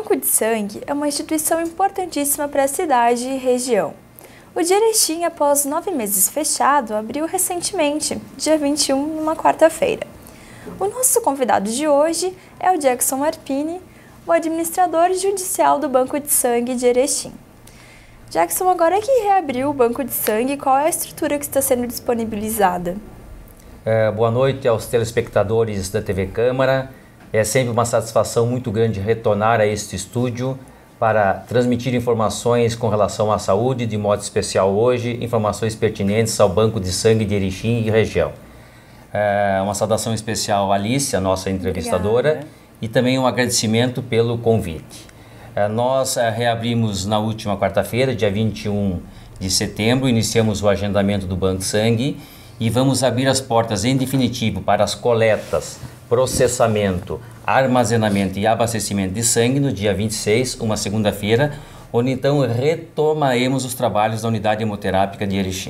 Banco de Sangue é uma instituição importantíssima para a cidade e região. O de Erechim, após 9 meses fechado, abriu recentemente, dia 21, numa quarta-feira. O nosso convidado de hoje é o Jackson Arpini, o administrador judicial do Banco de Sangue de Erechim. Jackson, agora que reabriu o Banco de Sangue, qual é a estrutura que está sendo disponibilizada? Boa noite aos telespectadores da TV Câmara. É sempre uma satisfação muito grande retornar a este estúdio para transmitir informações com relação à saúde, de modo especial hoje, informações pertinentes ao Banco de Sangue de Erechim e região. Uma saudação especial à Alice, a nossa entrevistadora. Obrigada. E também um agradecimento pelo convite. Nós reabrimos na última quarta-feira, dia 21 de setembro, iniciamos o agendamento do Banco de Sangue e vamos abrir as portas em definitivo para as coletas, processamento, armazenamento e abastecimento de sangue no dia 26, uma segunda-feira, onde então retomaremos os trabalhos da unidade hemoterápica de Erechim.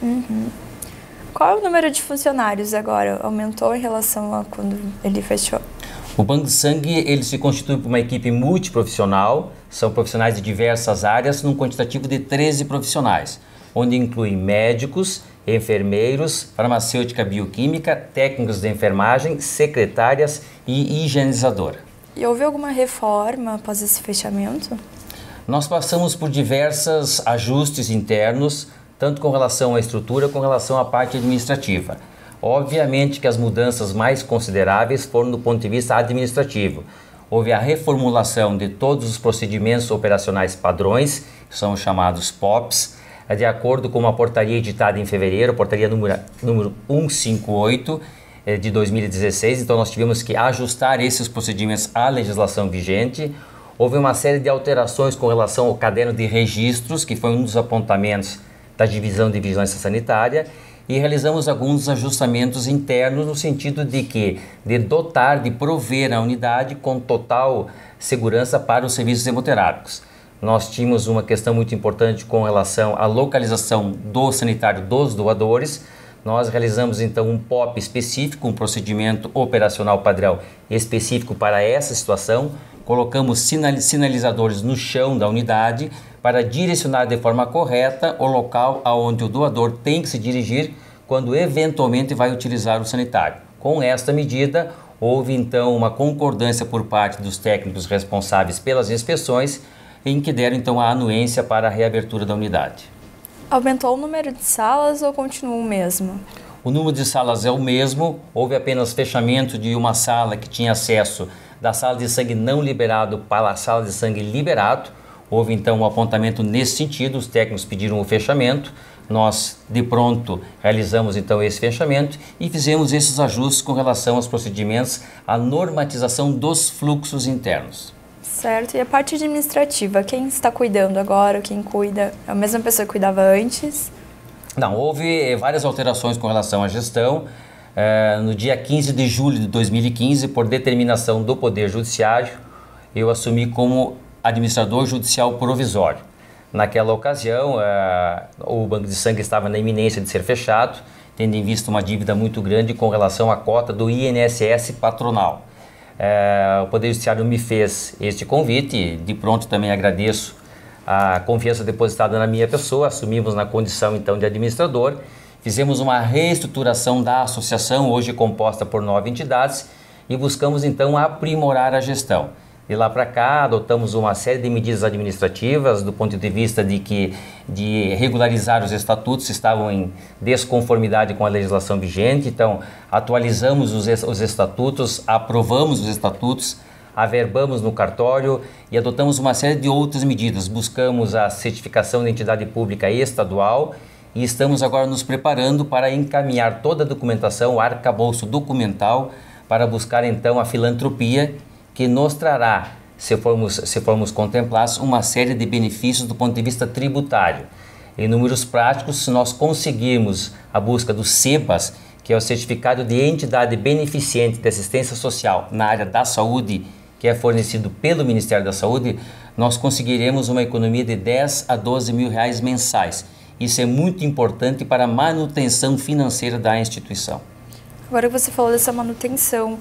Qual é o número de funcionários agora? Aumentou em relação a quando ele fechou? O Banco de Sangue ele se constitui por uma equipe multiprofissional, são profissionais de diversas áreas, num quantitativo de 13 profissionais, onde inclui médicos, enfermeiros, farmacêutica bioquímica, técnicos de enfermagem, secretárias e higienizadora. E houve alguma reforma após esse fechamento? Nós passamos por diversos ajustes internos, tanto com relação à estrutura, com relação à parte administrativa. Obviamente que as mudanças mais consideráveis foram do ponto de vista administrativo. Houve a reformulação de todos os procedimentos operacionais padrões, que são os chamados POPs, de acordo com uma portaria editada em fevereiro, portaria número 158 de 2016, então nós tivemos que ajustar esses procedimentos à legislação vigente. Houve uma série de alterações com relação ao caderno de registros, que foi um dos apontamentos da Divisão de Vigilância Sanitária, e realizamos alguns ajustamentos internos no sentido de dotar, de prover a unidade com total segurança para os serviços hemoterápicos. Nós tínhamos uma questão muito importante com relação à localização do sanitário dos doadores. Nós realizamos então um POP específico, um procedimento operacional padrão específico para essa situação. Colocamos sinalizadores no chão da unidade para direcionar de forma correta o local aonde o doador tem que se dirigir quando eventualmente vai utilizar o sanitário. Com esta medida, houve então uma concordância por parte dos técnicos responsáveis pelas inspeções, em que deram então a anuência para a reabertura da unidade. Aumentou o número de salas ou continua o mesmo? O número de salas é o mesmo, houve apenas fechamento de uma sala que tinha acesso da sala de sangue não liberado para a sala de sangue liberado. Houve então um apontamento nesse sentido, os técnicos pediram o fechamento, nós de pronto realizamos então esse fechamento e fizemos esses ajustes com relação aos procedimentos, à normatização dos fluxos internos. Certo, e a parte administrativa, quem está cuidando agora, quem cuida, é a mesma pessoa que cuidava antes? Não, houve várias alterações com relação à gestão. No dia 15 de julho de 2015, por determinação do Poder Judiciário, eu assumi como administrador judicial provisório. Naquela ocasião, o Banco de Sangue estava na iminência de ser fechado, tendo em vista uma dívida muito grande com relação à cota do INSS patronal. O Poder Judiciário me fez este convite, de pronto também agradeço a confiança depositada na minha pessoa, assumimos na condição então de administrador, fizemos uma reestruturação da associação, hoje composta por 9 entidades, e buscamos então aprimorar a gestão. De lá para cá, adotamos uma série de medidas administrativas do ponto de vista de regularizar os estatutos que estavam em desconformidade com a legislação vigente. Então, atualizamos os estatutos, aprovamos os estatutos, averbamos no cartório e adotamos uma série de outras medidas. Buscamos a certificação de entidade pública estadual e estamos agora nos preparando para encaminhar toda a documentação, o arcabouço documental, para buscar então a filantropia que nos trará, se formos contemplados, uma série de benefícios do ponto de vista tributário. Em números práticos, se nós conseguirmos a busca do CEBAS, que é o Certificado de Entidade Beneficiente de Assistência Social na área da saúde, que é fornecido pelo Ministério da Saúde, nós conseguiremos uma economia de 10 a 12 mil reais mensais. Isso é muito importante para a manutenção financeira da instituição. Agora que você falou dessa manutenção,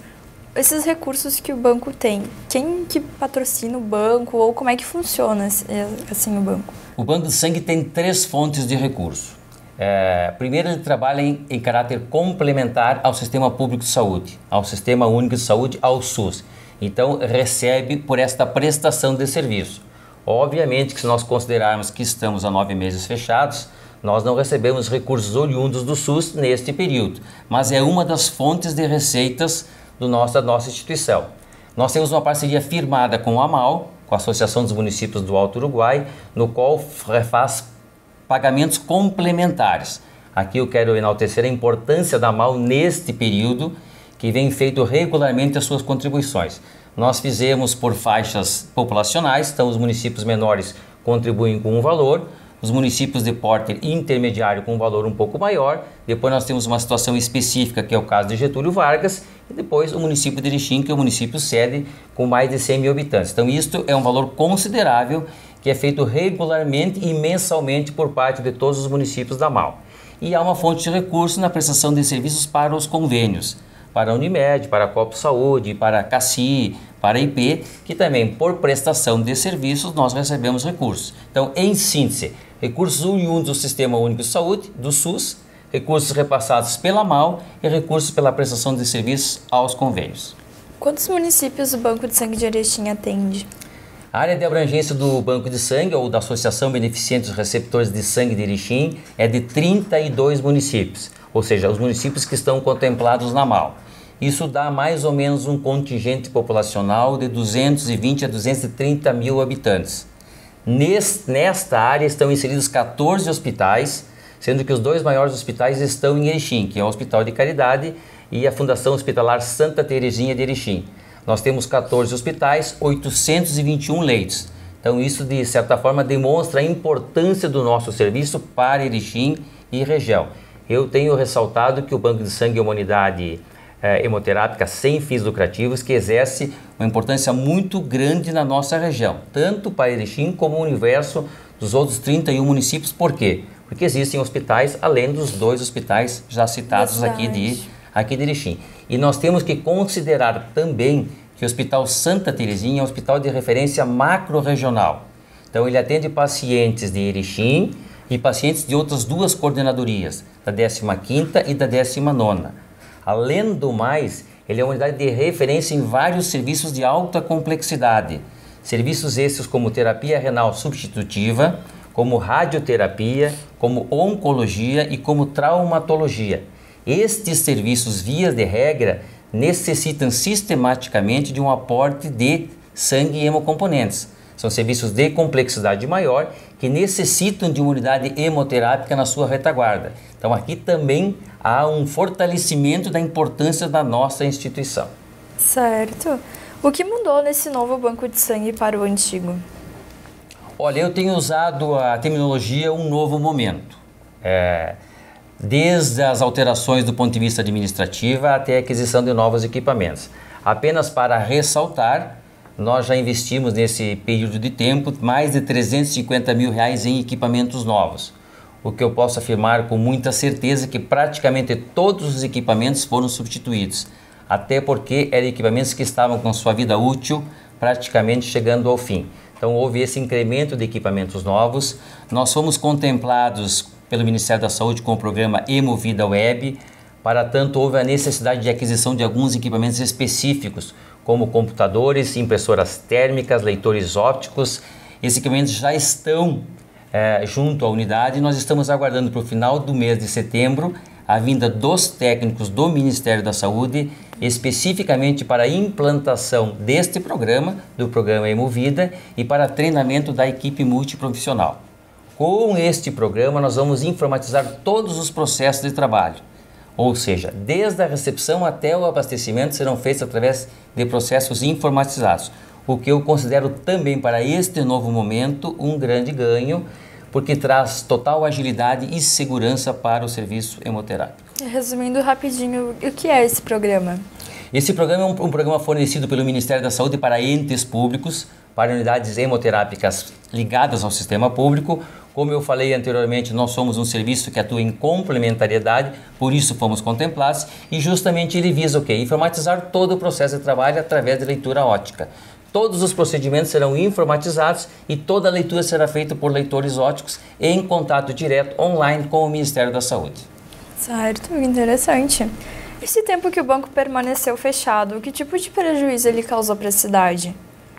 esses recursos que o banco tem, quem que patrocina o banco ou como é que funciona assim o banco? O Banco de Sangue tem 3 fontes de recurso. Primeiro, ele trabalha em caráter complementar ao Sistema Público de Saúde, ao Sistema Único de Saúde, ao SUS. Então, recebe por esta prestação de serviço. Obviamente que se nós considerarmos que estamos há 9 meses fechados, nós não recebemos recursos oriundos do SUS neste período, mas é uma das fontes de receitas da nossa instituição. Nós temos uma parceria firmada com a AMAL, com a Associação dos Municípios do Alto Uruguai, no qual faz pagamentos complementares. Aqui eu quero enaltecer a importância da AMAL neste período, que vem feito regularmente as suas contribuições. Nós fizemos por faixas populacionais, então os municípios menores contribuem com um valor, os municípios de porte intermediário com um valor um pouco maior, depois nós temos uma situação específica, que é o caso de Getúlio Vargas, e depois o município de Erechim, que é o município sede com mais de 100 mil habitantes. Então isto é um valor considerável que é feito regularmente e mensalmente por parte de todos os municípios da AMAL. E há uma fonte de recursos na prestação de serviços para os convênios, para a Unimed, para a Copo Saúde, para a CACI, para a IP, que também por prestação de serviços nós recebemos recursos. Então, em síntese, recursos oriundos do Sistema Único de Saúde, do SUS, recursos repassados pela AMAL e recursos pela prestação de serviços aos convênios. Quantos municípios o Banco de Sangue de Erechim atende? A área de abrangência do Banco de Sangue, ou da Associação Beneficente dos Receptores de Sangue de Erechim, é de 32 municípios, ou seja, os municípios que estão contemplados na AMAL. Isso dá mais ou menos um contingente populacional de 220 a 230 mil habitantes. Nesta área estão inseridos 14 hospitais, sendo que os 2 maiores hospitais estão em Erechim, que é o Hospital de Caridade e a Fundação Hospitalar Santa Teresinha de Erechim. Nós temos 14 hospitais, 821 leitos. Então isso, de certa forma, demonstra a importância do nosso serviço para Erechim e região. Eu tenho ressaltado que o Banco de Sangue é uma unidade hemoterápica sem fins lucrativos que exerce uma importância muito grande na nossa região, tanto para Erechim como o universo dos outros 31 municípios. Por quê? Porque existem hospitais além dos 2 hospitais já citados aqui de Erechim. E nós temos que considerar também que o Hospital Santa Teresinha é um hospital de referência macro-regional. Então ele atende pacientes de Erechim e pacientes de outras 2 coordenadorias, da 15ª e da 19ª. Além do mais, ele é uma unidade de referência em vários serviços de alta complexidade. Serviços esses como terapia renal substitutiva, como radioterapia, como oncologia e como traumatologia. Estes serviços, via de regra, necessitam sistematicamente de um aporte de sangue e hemocomponentes. São serviços de complexidade maior que necessitam de uma unidade hemoterápica na sua retaguarda. Então aqui também há um fortalecimento da importância da nossa instituição. Certo. O que mudou nesse novo banco de sangue para o antigo? Olha, eu tenho usado a terminologia um novo momento. Desde as alterações do ponto de vista administrativo até a aquisição de novos equipamentos. Apenas para ressaltar, nós já investimos nesse período de tempo mais de 350 mil reais em equipamentos novos. O que eu posso afirmar com muita certeza é que praticamente todos os equipamentos foram substituídos, até porque eram equipamentos que estavam com sua vida útil praticamente chegando ao fim. Então houve esse incremento de equipamentos novos. Nós fomos contemplados pelo Ministério da Saúde com o programa Hemovida Web. Para tanto, houve a necessidade de aquisição de alguns equipamentos específicos, como computadores, impressoras térmicas, leitores ópticos. Esses equipamentos já estão junto à unidade e nós estamos aguardando para o final do mês de setembro a vinda dos técnicos do Ministério da Saúde, especificamente para a implantação deste programa, do programa Hemovida, e para treinamento da equipe multiprofissional. Com este programa, nós vamos informatizar todos os processos de trabalho. Ou seja, desde a recepção até o abastecimento serão feitos através de processos informatizados, o que eu considero também para este novo momento um grande ganho, porque traz total agilidade e segurança para o serviço hemoterápico. Resumindo rapidinho, o que é esse programa? Esse programa é um programa fornecido pelo Ministério da Saúde para entes públicos, para unidades hemoterápicas ligadas ao sistema público, Como eu falei anteriormente, nós somos um serviço que atua em complementariedade, por isso fomos contemplados, e justamente ele visa o quê? Informatizar todo o processo de trabalho através de leitura óptica. Todos os procedimentos serão informatizados e toda a leitura será feita por leitores ópticos em contato direto online com o Ministério da Saúde. Certo, interessante. Esse tempo que o banco permaneceu fechado, que tipo de prejuízo ele causou para a cidade?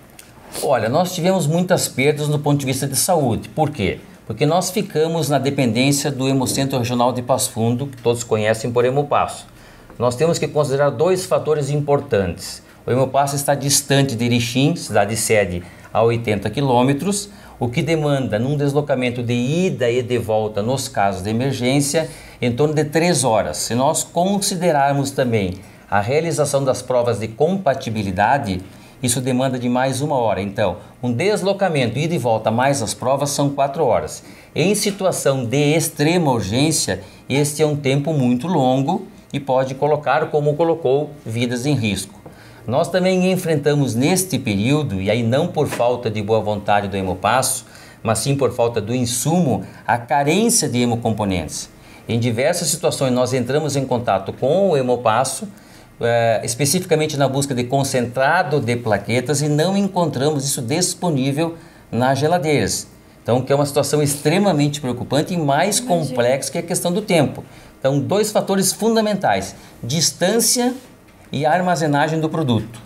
Olha, nós tivemos muitas perdas no ponto de vista de saúde. Por quê? Porque nós ficamos na dependência do Hemocentro Regional de Passo Fundo, que todos conhecem por Hemopasso. Nós temos que considerar dois fatores importantes. O Hemopasso está distante de Erechim, cidade-sede, a 80 quilômetros, o que demanda, num deslocamento de ida e de volta, nos casos de emergência, em torno de 3 horas. Se nós considerarmos também a realização das provas de compatibilidade, isso demanda de mais 1 hora. Então, um deslocamento, ida e volta, mais as provas, são 4 horas. Em situação de extrema urgência, este é um tempo muito longo e pode colocar, como colocou, vidas em risco. Nós também enfrentamos neste período, e aí não por falta de boa vontade do Hemopasso, mas sim por falta do insumo, a carência de hemocomponentes. Em diversas situações nós entramos em contato com o Hemopasso, especificamente na busca de concentrado de plaquetas, e não encontramos isso disponível nas geladeiras. Então, que é uma situação extremamente preocupante e mais complexa, que é a questão do tempo. Então, 2 fatores fundamentais: distância e a armazenagem do produto.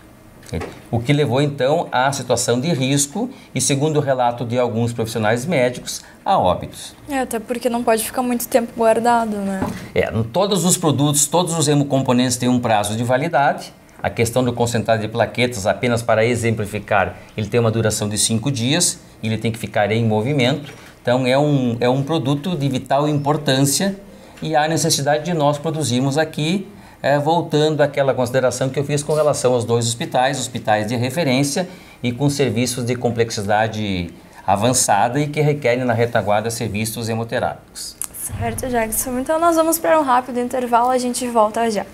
O que levou então à situação de risco e, segundo o relato de alguns profissionais médicos, a óbitos. Até porque não pode ficar muito tempo guardado, né? Todos os produtos, todos os hemocomponentes têm um prazo de validade. A questão do concentrado de plaquetas, apenas para exemplificar, ele tem uma duração de 5 dias, ele tem que ficar em movimento. Então é um produto de vital importância e há necessidade de nós produzirmos aqui, voltando àquela consideração que eu fiz com relação aos 2 hospitais de referência e com serviços de complexidade avançada e que requerem na retaguarda serviços hemoterápicos. Certo, Jackson. Então nós vamos para um rápido intervalo, a gente volta já.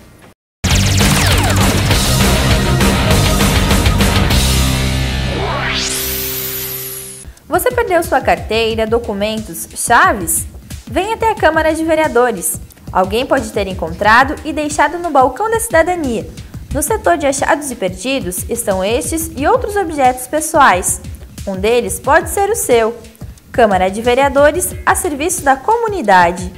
Você perdeu sua carteira, documentos, chaves? Venha até a Câmara de Vereadores. Alguém pode ter encontrado e deixado no balcão da cidadania. No setor de achados e perdidos estão estes e outros objetos pessoais. Um deles pode ser o seu. Câmara de Vereadores, a serviço da comunidade.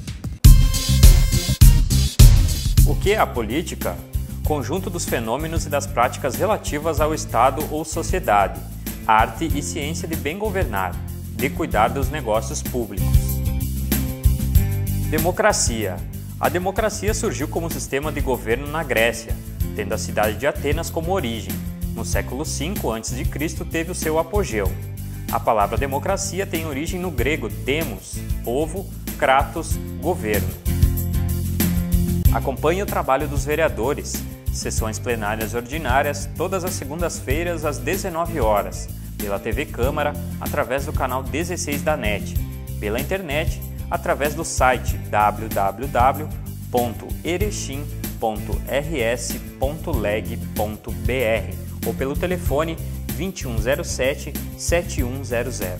O que é a política? Conjunto dos fenômenos e das práticas relativas ao Estado ou sociedade, arte e ciência de bem governar, de cuidar dos negócios públicos. Democracia. A democracia surgiu como sistema de governo na Grécia, tendo a cidade de Atenas como origem. No século V a.C. teve o seu apogeu. A palavra democracia tem origem no grego demos, povo, kratos, governo. Acompanhe o trabalho dos vereadores. Sessões plenárias ordinárias todas as segundas-feiras às 19 horas, pela TV Câmara, através do canal 16 da NET, pela internet, através do site www.erechim.rs.leg.br ou pelo telefone 2107-7100.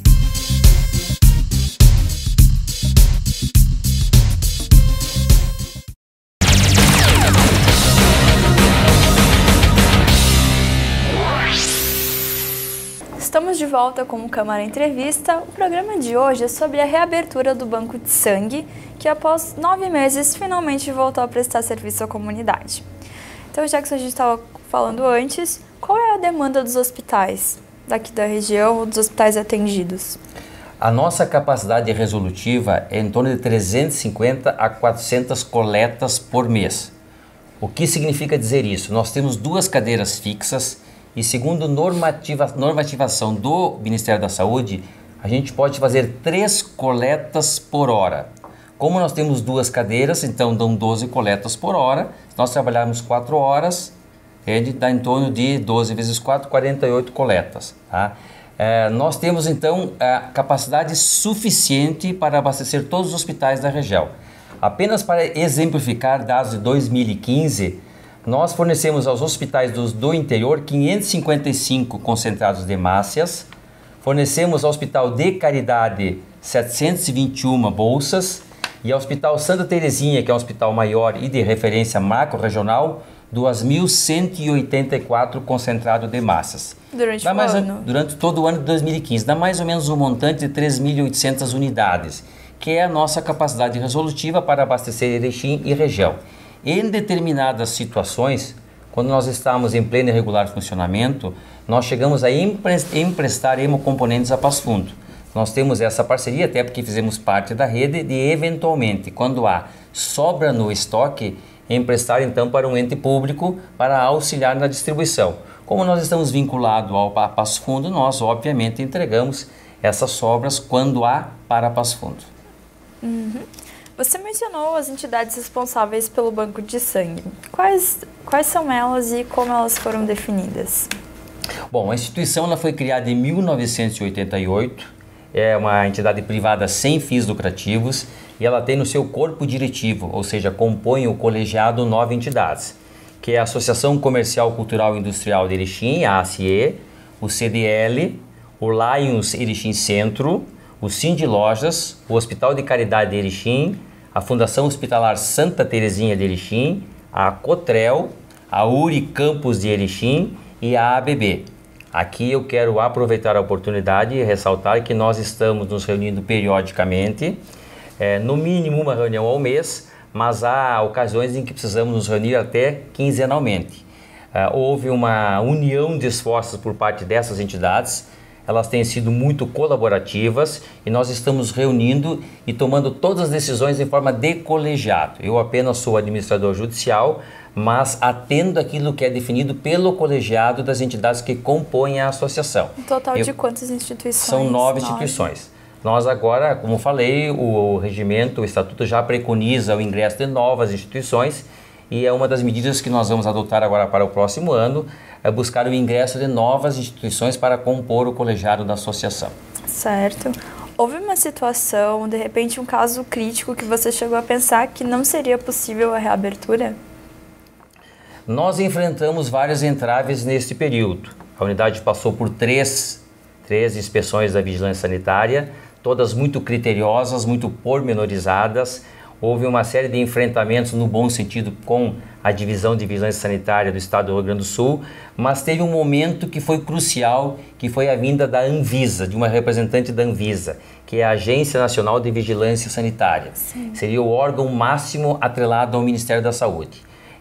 Estamos de volta com o Câmara Entrevista. O programa de hoje é sobre a reabertura do Banco de Sangue, que após 9 meses finalmente voltou a prestar serviço à comunidade. Então, já que a gente estava falando antes, qual é a demanda dos hospitais daqui da região ou dos hospitais atendidos? A nossa capacidade resolutiva é em torno de 350 a 400 coletas por mês. O que significa dizer isso? Nós temos 2 cadeiras fixas e, segundo normativação do Ministério da Saúde, a gente pode fazer 3 coletas por hora. Como nós temos 2 cadeiras, então dão 12 coletas por hora. Se nós trabalharmos 4 horas, dá em torno de 12 vezes 4, 48 coletas. Tá? Nós temos então a capacidade suficiente para abastecer todos os hospitais da região. Apenas para exemplificar dados de 2015, nós fornecemos aos hospitais do interior 555 concentrados de hemácias, Fornecemos ao Hospital de Caridade 721 bolsas e ao Hospital Santa Terezinha, que é um hospital maior e de referência macro-regional, 2.184 concentrado de massas. Durante o ano? Durante todo o ano de 2015. Dá mais ou menos um montante de 3.800 unidades, que é a nossa capacidade resolutiva para abastecer Erechim e região. Em determinadas situações, quando nós estamos em pleno e regular funcionamento, nós chegamos a emprestar hemocomponentes a Passo Fundo. Nós temos essa parceria, até porque fizemos parte da rede, de eventualmente, quando há sobra no estoque, emprestar então para um ente público para auxiliar na distribuição. Como nós estamos vinculados ao Passo Fundo, nós obviamente entregamos essas sobras quando há para Passo Fundo. Você mencionou as entidades responsáveis pelo banco de sangue. Quais são elas e como elas foram definidas? Bom, a instituição ela foi criada em 1988, é uma entidade privada sem fins lucrativos e ela tem no seu corpo diretivo, ou seja, compõe o colegiado 9 entidades, que é a Associação Comercial Cultural e Industrial de Erechim, a ACE, o CDL, o Lions Erechim Centro, o Sind Lojas, o Hospital de Caridade de Erechim, a Fundação Hospitalar Santa Terezinha de Erechim, a Cotrel, a URI Campus de Erechim e a ABB. Aqui eu quero aproveitar a oportunidade e ressaltar que nós estamos nos reunindo periodicamente, no mínimo uma reunião ao mês, mas há ocasiões em que precisamos nos reunir até quinzenalmente. Houve uma união de esforços por parte dessas entidades, elas têm sido muito colaborativas e nós estamos reunindo e tomando todas as decisões em forma de colegiado. Eu apenas sou administrador judicial, mas atendo aquilo que é definido pelo colegiado das entidades que compõem a associação. Um total de quantas instituições? São 9 instituições. Nós agora, como falei, o regimento, o estatuto já preconiza o ingresso de novas instituições e é uma das medidas que nós vamos adotar agora para o próximo ano, é buscar o ingresso de novas instituições para compor o colegiado da associação. Certo. Houve uma situação, de repente um caso crítico que você chegou a pensar que não seria possível a reabertura? Nós enfrentamos vários entraves neste período. A unidade passou por três inspeções da vigilância sanitária, todas muito criteriosas, muito pormenorizadas. Houve uma série de enfrentamentos no bom sentido com a Divisão de Vigilância Sanitária do Estado do Rio Grande do Sul, mas teve um momento que foi crucial, que foi a vinda da Anvisa, de uma representante da Anvisa, que é a Agência Nacional de Vigilância Sanitária. Sim. Seria o órgão máximo atrelado ao Ministério da Saúde.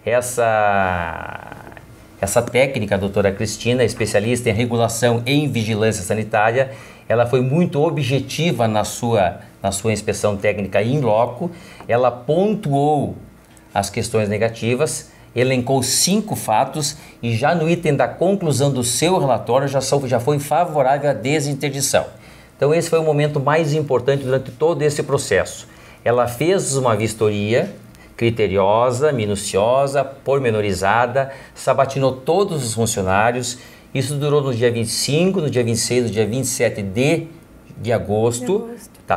Essa técnica, a doutora Cristina, especialista em regulação em vigilância sanitária, ela foi muito objetiva na sua inspeção técnica in loco, ela pontuou as questões negativas, elencou 5 fatos e já no item da conclusão do seu relatório já foi favorável à desinterdição. Então esse foi o momento mais importante durante todo esse processo. Ela fez uma vistoria criteriosa, minuciosa, pormenorizada, sabatinou todos os funcionários. Isso durou no dia 25, no dia 26, no dia 27 de agosto,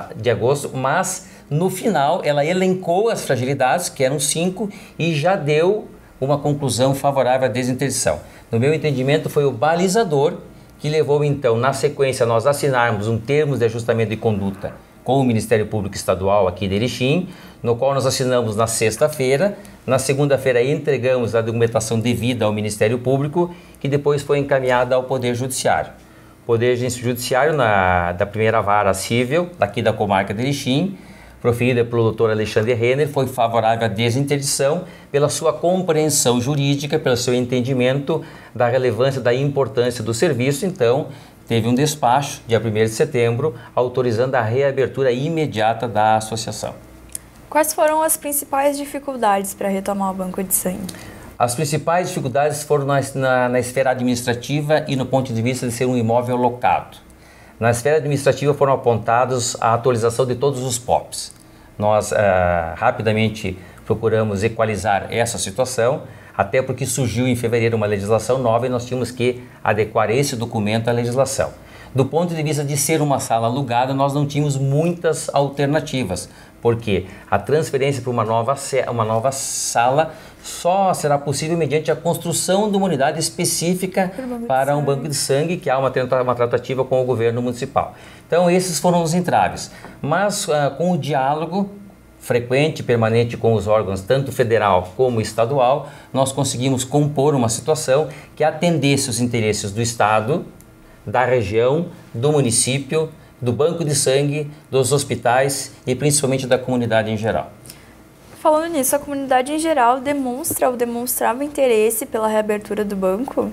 mas no final ela elencou as fragilidades, que eram 5, e já deu uma conclusão favorável à desinterdição. No meu entendimento, foi o balizador que levou então, na sequência, nós assinarmos um termo de ajustamento de conduta com o Ministério Público Estadual aqui de Erechim, no qual nós assinamos na sexta-feira. Na segunda-feira entregamos a documentação devida ao Ministério Público, que depois foi encaminhada ao Poder Judiciário. O Poder Judiciário, da primeira vara civil, daqui da comarca de Erechim, proferida pelo Dr. Alexandre Renner, foi favorável à desinterdição pela sua compreensão jurídica, pelo seu entendimento da relevância, da importância do serviço. Então, teve um despacho, dia 1º de setembro, autorizando a reabertura imediata da associação. Quais foram as principais dificuldades para retomar o banco de sangue? As principais dificuldades foram na esfera administrativa e no ponto de vista de ser um imóvel locado. Na esfera administrativa foram apontados a atualização de todos os POPs. Nós rapidamente procuramos equalizar essa situação, até porque surgiu em fevereiro uma legislação nova e nós tínhamos que adequar esse documento à legislação. Do ponto de vista de ser uma sala alugada, nós não tínhamos muitas alternativas, porque a transferência para uma nova sala só será possível mediante a construção de uma unidade específica para um banco de sangue, que há uma tratativa com o governo municipal. Então, esses foram os entraves. Mas, com o diálogo frequente, permanente com os órgãos, tanto federal como estadual, nós conseguimos compor uma situação que atendesse os interesses do Estado, da região, do município, do banco de sangue, dos hospitais e principalmente da comunidade em geral. Falando nisso, a comunidade em geral demonstra ou demonstrava interesse pela reabertura do banco?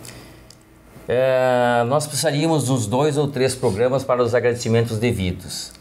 Nós precisaríamos de uns 2 ou 3 programas para os agradecimentos devidos.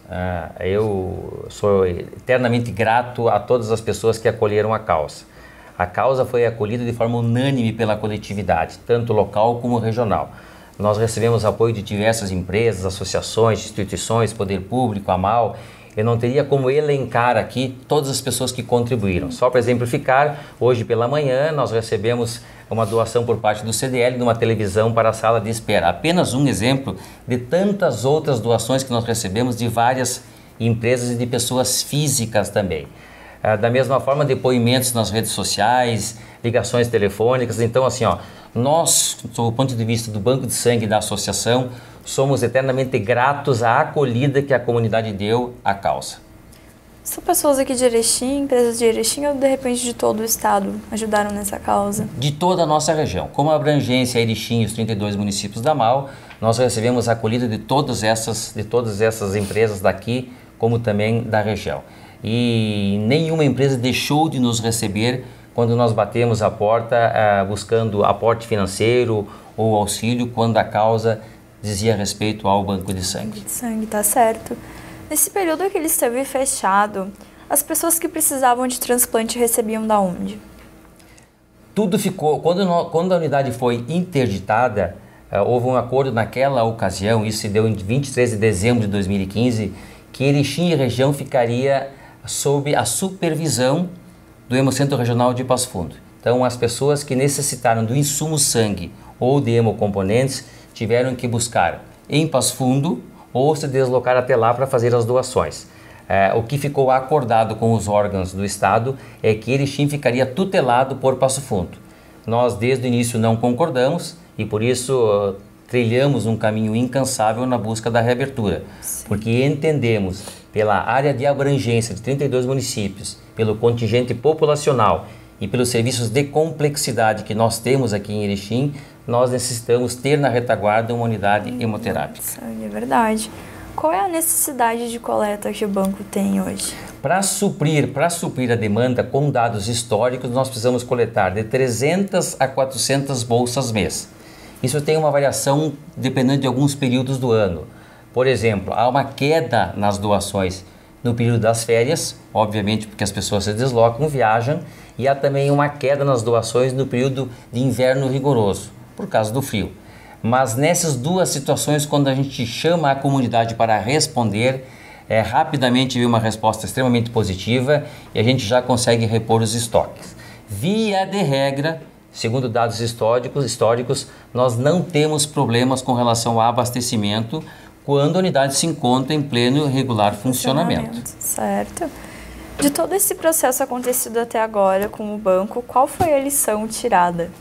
Eu sou eternamente grato a todas as pessoas que acolheram a causa. A causa foi acolhida de forma unânime pela coletividade, tanto local como regional. Nós recebemos apoio de diversas empresas, associações, instituições, poder público, a AMAL. Eu não teria como elencar aqui todas as pessoas que contribuíram. Só para exemplificar, hoje pela manhã nós recebemos uma doação por parte do CDL de uma televisão para a sala de espera. Apenas um exemplo de tantas outras doações que nós recebemos de várias empresas e de pessoas físicas também. Da mesma forma, depoimentos nas redes sociais, ligações telefônicas. Então, assim, nós, do ponto de vista do Banco de Sangue e da associação, somos eternamente gratos à acolhida que a comunidade deu à causa. São pessoas aqui de Erechim, empresas de Erechim ou de repente de todo o estado ajudaram nessa causa? De toda a nossa região. Como a abrangência é Erechim e os 32 municípios da MAL, nós recebemos a acolhida de todas essas empresas daqui, como também da região. E nenhuma empresa deixou de nos receber quando nós batemos a porta buscando aporte financeiro ou auxílio quando a causa dizia respeito ao banco de sangue. Banco de sangue, tá certo. Nesse período que ele esteve fechado, as pessoas que precisavam de transplante recebiam da onde? Tudo ficou... Quando a unidade foi interditada, houve um acordo naquela ocasião, isso se deu em 23 de dezembro de 2015, que Erechim e região ficaria sob a supervisão do Hemocentro Regional de Passo Fundo. Então, as pessoas que necessitaram do insumo sangue ou de hemocomponentes tiveram que buscar em Passo Fundo ou se deslocar até lá para fazer as doações. O que ficou acordado com os órgãos do Estado é que Erechim ficaria tutelado por Passo Fundo. Nós, desde o início, não concordamos e, por isso, trilhamos um caminho incansável na busca da reabertura. Sim. Porque entendemos, pela área de abrangência de 32 municípios, pelo contingente populacional e pelos serviços de complexidade que nós temos aqui em Erechim, nós necessitamos ter na retaguarda uma unidade hemoterápica. É verdade. Qual é a necessidade de coleta que o banco tem hoje? Para suprir a demanda com dados históricos, nós precisamos coletar de 300 a 400 bolsas mês. Isso tem uma variação dependendo de alguns períodos do ano. Por exemplo, há uma queda nas doações no período das férias, obviamente porque as pessoas se deslocam, viajam, e há também uma queda nas doações no período de inverno rigoroso, por causa do frio. Mas nessas duas situações, quando a gente chama a comunidade para responder, rapidamente vem uma resposta extremamente positiva e a gente já consegue repor os estoques. Via de regra, segundo dados históricos, nós não temos problemas com relação ao abastecimento quando a unidade se encontra em pleno e regular funcionamento. Certo. De todo esse processo acontecido até agora com o banco, qual foi a lição tirada?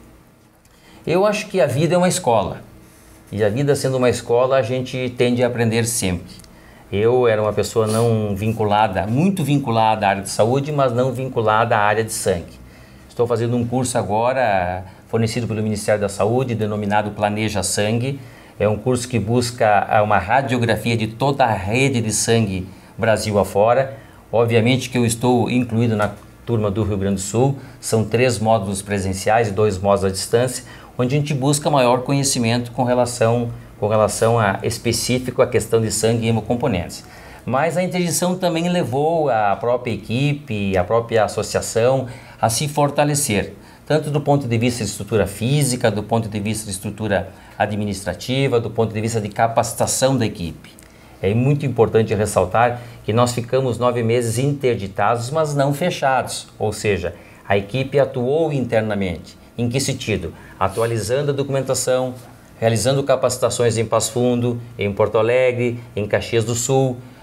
Eu acho que a vida é uma escola. E a vida sendo uma escola, a gente tende a aprender sempre. Eu era uma pessoa não vinculada, muito vinculada à área de saúde, mas não vinculada à área de sangue. Estou fazendo um curso agora, fornecido pelo Ministério da Saúde, denominado Planeja Sangue. É um curso que busca uma radiografia de toda a rede de sangue Brasil afora. Obviamente que eu estou incluído na turma do Rio Grande do Sul. São 3 módulos presenciais e 2 módulos à distância, onde a gente busca maior conhecimento com relação a específico a questão de sangue e hemocomponentes. Mas a interdição também levou a própria equipe, a própria associação a se fortalecer, tanto do ponto de vista de estrutura física, do ponto de vista de estrutura administrativa, do ponto de vista de capacitação da equipe. É muito importante ressaltar que nós ficamos 9 meses interditados, mas não fechados, ou seja, a equipe atuou internamente. Em que sentido? Atualizando a documentação, realizando capacitações em Passo Fundo, em Porto Alegre, em Caxias do Sul,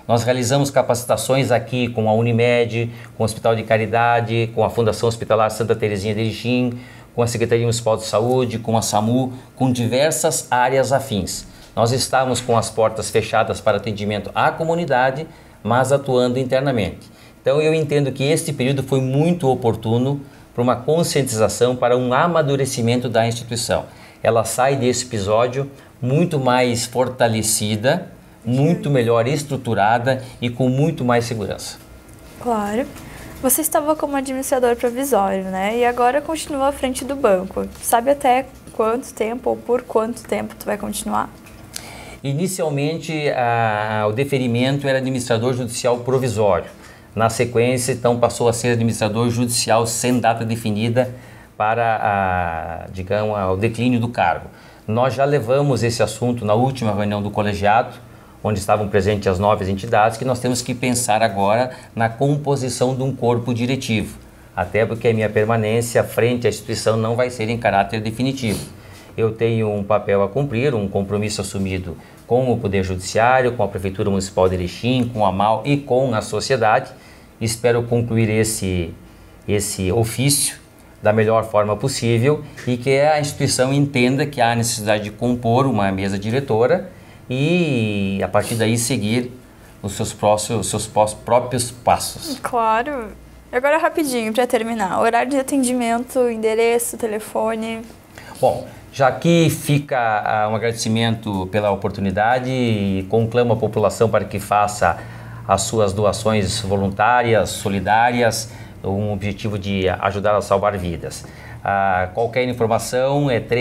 Nós realizamos capacitações aqui com a Unimed, com o Hospital de Caridade, com a Fundação Hospitalar Santa Terezinha de Erechim, com a Secretaria Municipal de Saúde, com a SAMU, com diversas áreas afins. Nós estamos com as portas fechadas para atendimento à comunidade, mas atuando internamente. Então eu entendo que este período foi muito oportuno para uma conscientização, para um amadurecimento da instituição. Ela sai desse episódio muito mais fortalecida, muito melhor estruturada e com muito mais segurança. Claro. Você estava como administrador provisório, né? E agora continua à frente do banco. Sabe até quanto tempo ou por quanto tempo tu vai continuar? Inicialmente, o deferimento era administrador judicial provisório. Na sequência, então, passou a ser administrador judicial sem data definida para, digamos, o declínio do cargo. Nós já levamos esse assunto na última reunião do colegiado, onde estavam presentes as novas entidades, que nós temos que pensar agora na composição de um corpo diretivo, até porque a minha permanência frente à instituição não vai ser em caráter definitivo. Eu tenho um papel a cumprir, um compromisso assumido com o Poder Judiciário, com a Prefeitura Municipal de Erechim, com a MAU e com a sociedade. Espero concluir esse ofício da melhor forma possível e que a instituição entenda que há necessidade de compor uma mesa diretora e, a partir daí, seguir os seus próprios passos. Claro. Agora, rapidinho, para terminar. Horário de atendimento, endereço, telefone. Bom, já que fica um agradecimento pela oportunidade e conclamo a população para que faça as suas doações voluntárias, solidárias, um objetivo de ajudar a salvar vidas. Qualquer informação é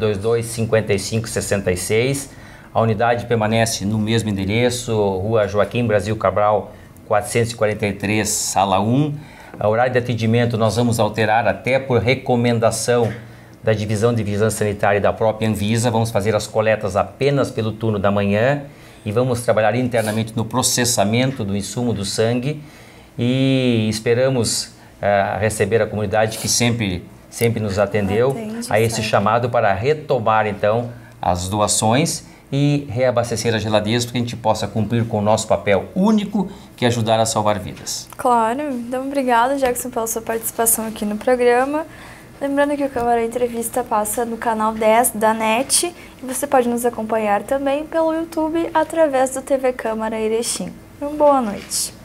3522-5566. A unidade permanece no mesmo endereço, Rua Joaquim Brasil Cabral, 443, Sala 1. O horário de atendimento nós vamos alterar até por recomendação da Divisão de Vigilância Sanitária e da própria Anvisa. Vamos fazer as coletas apenas pelo turno da manhã e vamos trabalhar internamente no processamento do insumo do sangue e esperamos receber a comunidade que sempre nos atendeu a esse chamado para retomar então as doações e reabastecer as geladeiras para que a gente possa cumprir com o nosso papel único, que é ajudar a salvar vidas. Claro. Então, obrigada, Jackson, pela sua participação aqui no programa. Lembrando que o Câmara Entrevista passa no canal 10 da NET e você pode nos acompanhar também pelo YouTube através do TV Câmara Erechim. Uma boa noite.